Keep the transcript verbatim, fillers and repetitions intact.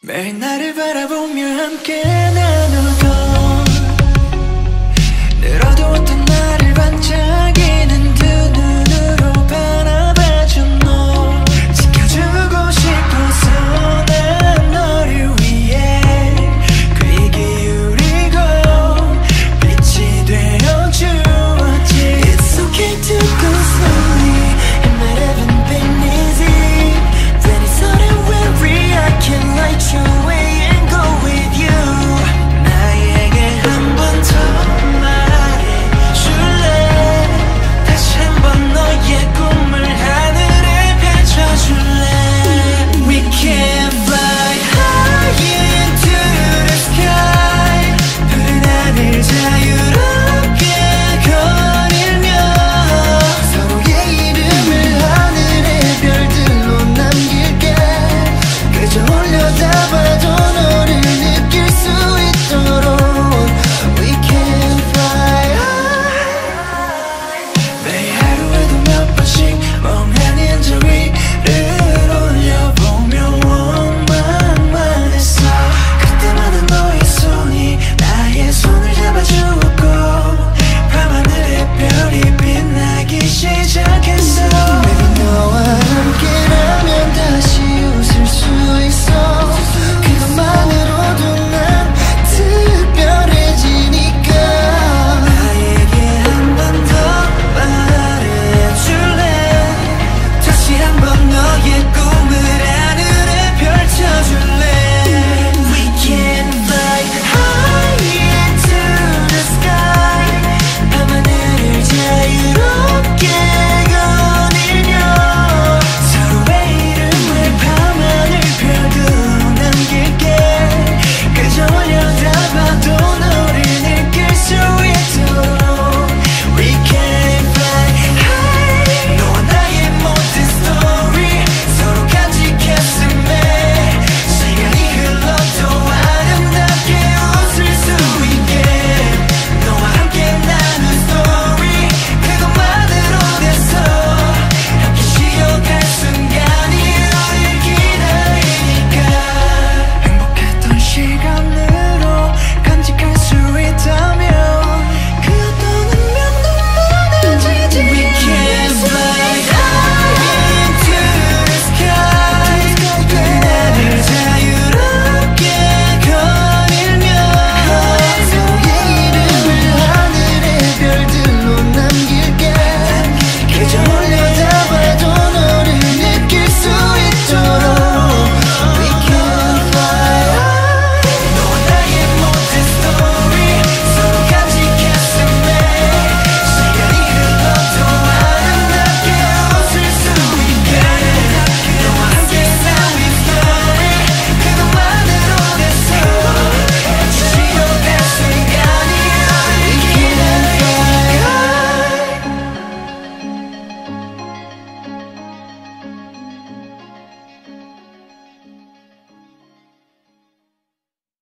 매일 나를 바라보며 함께 나누고 늘 어두웠던 나를 반짝이는 두 눈으로 바라봐줘 너 지켜주고 싶어서 난 너를 위해 귀 기울이고 빛이 되어주었지. It's okay to go slowly, it might haven't been easy. Then it's all that weary, I can light your way and go with you. 나에게 한 번 더 말해줄래? 다시 한 번 너의 꿈을 하늘에 펼쳐줄래? We can fly high into the sky. 푸른 하늘 자유롭게 거닐며 서로의 이름을 하늘의 별들로 남길게. 그저 올려다봐도